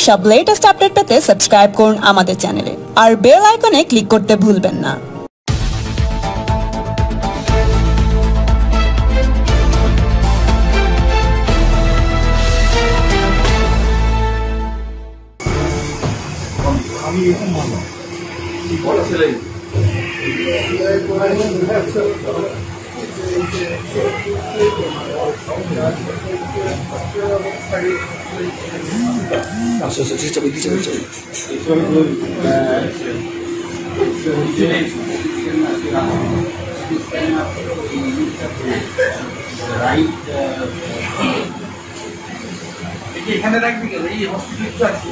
সব latest update পেতে subscribe করুন আমাদের চ্যানেলে আর বেল আইকনে ক্লিক করতে ভুলবেন না। আমি এখন মানো বড় ছেলে এখানে রাখবি কেন? এই হসপিটাল আছে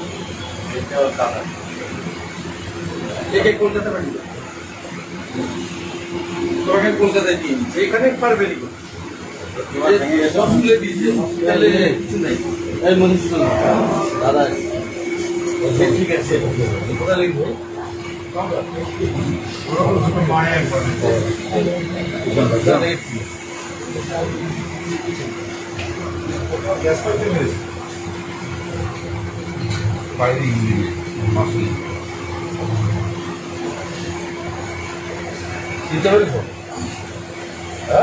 কলকাতা পাঠিয়ে তোমাকে কলকাতায় দিয়ে এখানে পারবে দাদা ঠিক আছে কোথায় লিখবো বাইরে দিতে পারে তো হ্যাঁ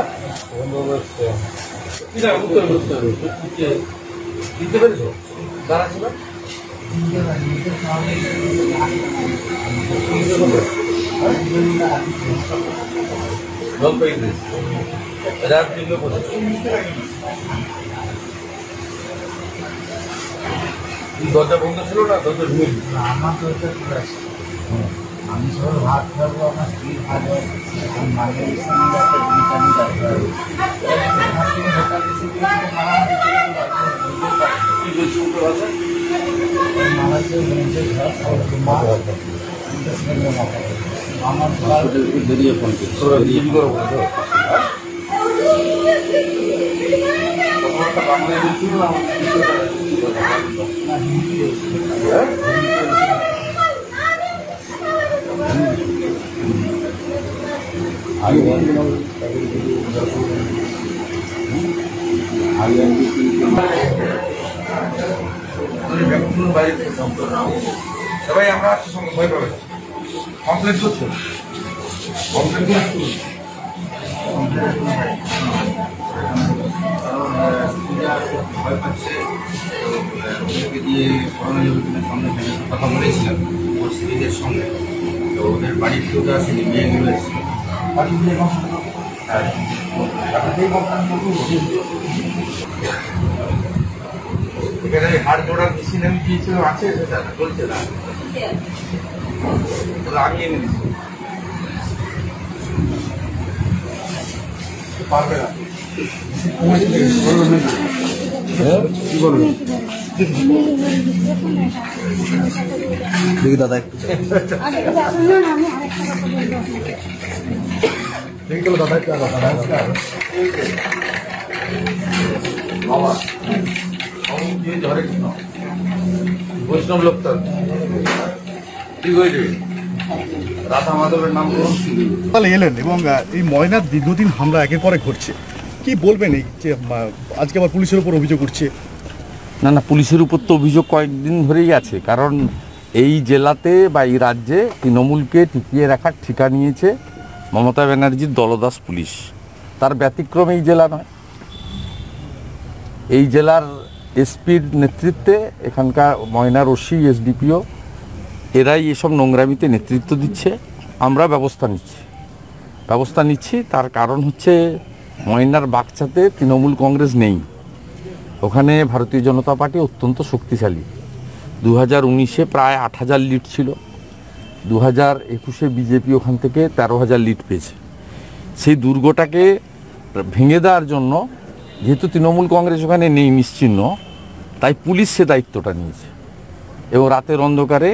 দিতে পারে তো দাঁড়া ছিল জলপাইগুড়ি রাত দিল দরজা বন্ধ ছিল না দরজা ঢুকে আমার দরজা খুলে আসছে আমি সব ভাত খাবো আমার স্ত্রী খাবো মায়ের সঙ্গে একটা বিরিয়ানি দরকার বেরিয়ে ফোন করো সবাই আমরা আসছি সঙ্গে ভয় পাবে কমপ্লেন করছো কমপ্লেন ভয় পাচ্ছে ওদেরকে দিয়ে করোনা যোগের সঙ্গে কথা বলেছিলাম ওর স্ত্রীদের সঙ্গে তো ওদের বাড়ির কেউ তো আসেনি মেয়েগুলো এসেছিল এখানে হাড় জোড়ার মেশিন আমি দিয়েছিল আছে সেটা চলছে না আমি এনে দিচ্ছি পারবে না কি বলবেন দেখি দাদা একটু দাদা একটু বাবা বৈষ্ণব লোক ঠিক হয়েছে রাধা মাধবের নাম তাহলে এলেন এবং এই ময়নার দীর্ঘদিন হামলা একের পরে ঘটছে কি বলবেন এই যে আজকে আবার পুলিশের উপর অভিযোগ উঠছে? না পুলিশের উপর তো অভিযোগ কয়েকদিন ধরেই আছে, কারণ এই জেলাতে বা এই রাজ্যে তৃণমূলকে টিকিয়ে রাখার ঠিকা নিয়েছে মমতা ব্যানার্জির দলদাস পুলিশ। তার ব্যতিক্রম এই জেলা নয়। এই জেলার এসপির নেতৃত্বে এখানকার ময়নার ওসি এসডিপিও এরাই এসব নোংরামিতে নেতৃত্ব দিচ্ছে। আমরা ব্যবস্থা নিচ্ছি। তার কারণ হচ্ছে ময়নার বাগচাতে তৃণমূল কংগ্রেস নেই, ওখানে ভারতীয় জনতা পার্টি অত্যন্ত শক্তিশালী। 2019-এ প্রায় 8,000 লিড ছিল, 2021-এ বিজেপি ওখান থেকে 13,000 লিড পেয়েছে। সেই দুর্গটাকে ভেঙে দেওয়ার জন্য যেহেতু তৃণমূল কংগ্রেস ওখানে নেই নিশ্চিহ্ন, তাই পুলিশ সে দায়িত্বটা নিয়েছে এবং রাতের অন্ধকারে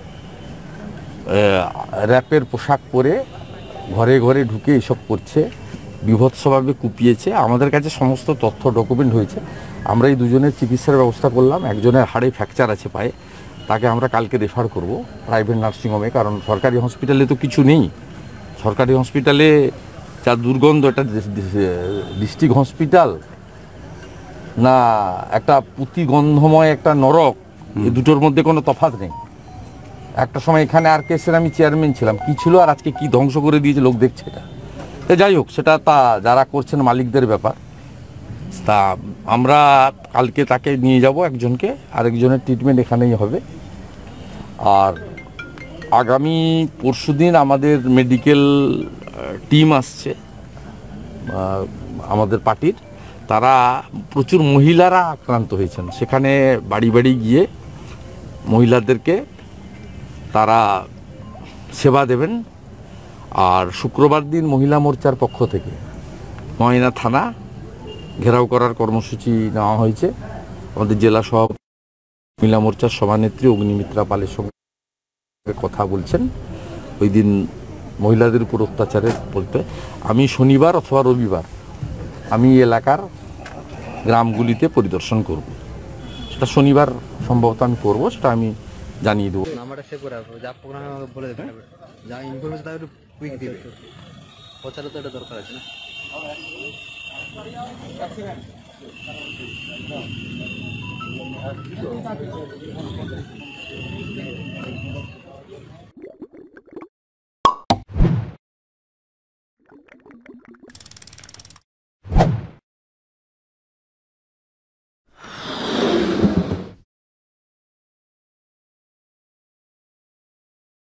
র্যাপের পোশাক পরে ঘরে ঘরে ঢুকে এসব করছে, বিভৎসভাবে কুপিয়েছে। আমাদের কাছে সমস্ত তথ্য ডকুমেন্ট হয়েছে। আমরা এই দুজনের চিকিৎসার ব্যবস্থা করলাম। একজনের হাড়ে ফ্র্যাকচার আছে পায়ে, তাকে আমরা কালকে রেফার করব প্রাইভেট নার্সিংহোমে, কারণ সরকারি হসপিটালে তো কিছু নেই। সরকারি হসপিটালে যা দুর্গন্ধ, এটা ডিস্ট্রিক্ট হসপিটাল না একটা পুঁতিগন্ধময় একটা নরক, এই দুটোর মধ্যে কোনো তফাৎ নেই। একটা সময় এখানে আর কেসের আমি চেয়ারম্যান ছিলাম, কি ছিল আর আজকে কি ধ্বংস করে দিয়েছে লোক দেখছে এটা। তো যাই হোক, সেটা তা যারা করছেন মালিকদের ব্যাপার। তা আমরা কালকে তাকে নিয়ে যাব একজনকে, আরেকজনের ট্রিটমেন্ট এখানেই হবে। আর আগামী পরশুদিন আমাদের মেডিকেল টিম আসছে আমাদের পার্টির, তারা প্রচুর মহিলারা আক্রান্ত হয়েছেন, সেখানে বাড়ি বাড়ি গিয়ে মহিলাদেরকে তারা সেবা দেবেন। আর শুক্রবার দিন মহিলা মোর্চার পক্ষ থেকে ময়না থানা ঘেরাও করার কর্মসূচি নেওয়া হয়েছে। আমাদের জেলা সভাপতি মহিলা মোর্চার সভানেত্রী অগ্নিমিত্রা পালের সঙ্গে কথা বলছেন। ওই দিন মহিলাদের উপর অত্যাচারের বলতে আমি শনিবার অথবা রবিবার আমি এলাকার গ্রামগুলিতে পরিদর্শন করব। সেটা শনিবার সম্ভবত আমি করব, সেটা আমি জানিয়ে দেবো। নাম্বারটা সেভ করে রাখবো, যা প্রোগ্রামে আমাকে বলে দেবে, যা ইনফরমেশন তাকে একটু কুইক দিবে, প্রচারও তো এটা দরকার আছে না।